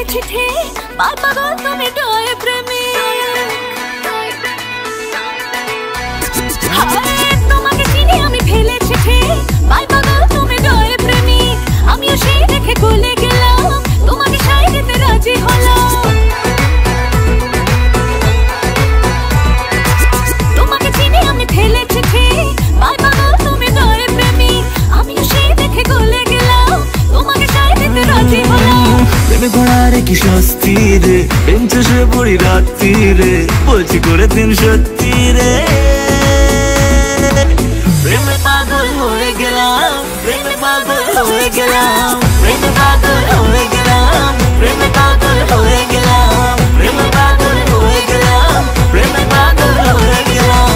ফেলেছি ঠিক বাই পাগল তুমি ডয়ে প্রেমী তোমাকে চিনি আমি ফেলেছি ঠিক বাই পাগল তুমি ডয়ে প্রেমী আমিও সেই দেখে গলে গেলাম তোমাকে সাই দিতে রাজি হলাম তোমাকে চিনি আমি ফেলেছি ঠিক বাই পাগল তুমি ডয়ে প্রেমী আমিও সেই দেখে গলে গেলাম তোমাকে সাই দিতে রাজি হলাম প্রেমে পড়ারে কি স্বস্তি রে প্রেম চষে পড়ি রাত্রি রে বলছি করে দিন সত্যি রে প্রেমে পাগল হয়ে গেলাম প্রেমে পাগল হয়ে গেলাম প্রেমে পাগল হয়ে গেলাম প্রেমে পাগল হয়ে গেলাম প্রেমে পাগল হয়ে গেলাম প্রেমে পাগল হয়ে গেলাম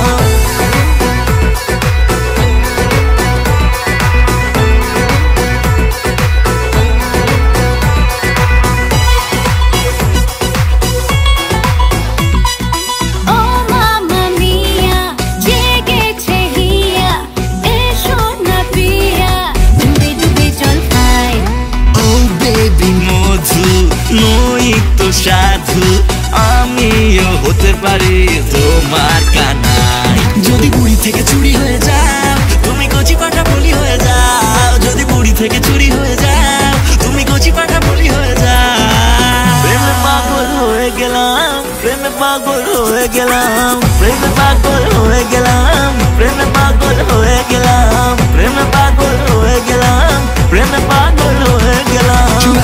সাধু আমিও হতে পারি তোমার কানাই যদি বুড়ি থেকে চুরি হয়ে যাও তুমি কচি পাঠা বলি হয়ে যাও যদি বুড়ি থেকে চুরি হয়ে যাও তুমি কচি পাঠা বলি হয়ে যাও প্রেমে পাগল হয়ে গেলাম প্রেমে পাগল হয়ে গেলাম প্রেমে পাগল হয়ে গেলাম প্রেমে পাগল হয়ে গেলাম প্রেমে পাগল হয়ে গেলাম প্রেমে পাগল হয়ে গেলাম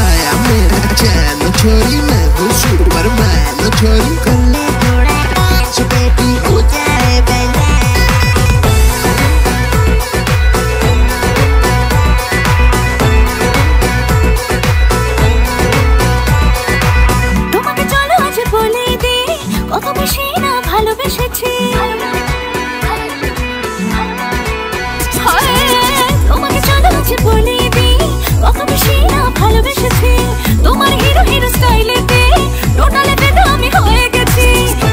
छोरी मैं हूँ सुपरमैन छोरी गले थोड़ा डांस बेबी हो जाए बेला তোমাকে চলো আজ বলে দে কত বেশি না ভালোবেসেছি তোমাকে চলো আজ বলে দে কত বেশি না ভালোবেসেছি তোমার হিরো হিরো স্টাইলেতে টোটালে বেদা আমি হয়ে গেছি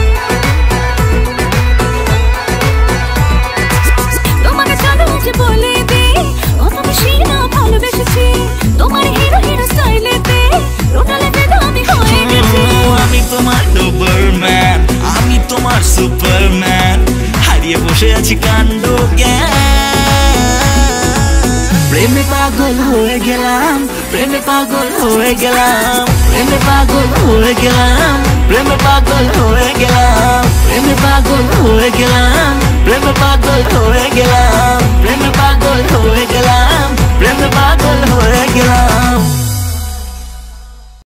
তোমাকে চলো আজ বলে দে কত বেশি না ভালোবেসেছি তোমার হিরো হিরো স্টাইলেতে টোটালে বেদা আমি হয়ে গেছি আমি তোমার ডোবারম্যান আমি তোমার সুপারম্যান হারিয়ে বসে আছি কাণ্ড প্রেমে পাগল হয়ে গেলাম প্রেমে পাগল হয়ে গেলাম প্রেমে পাগল হয়ে গেলাম প্রেমে পাগল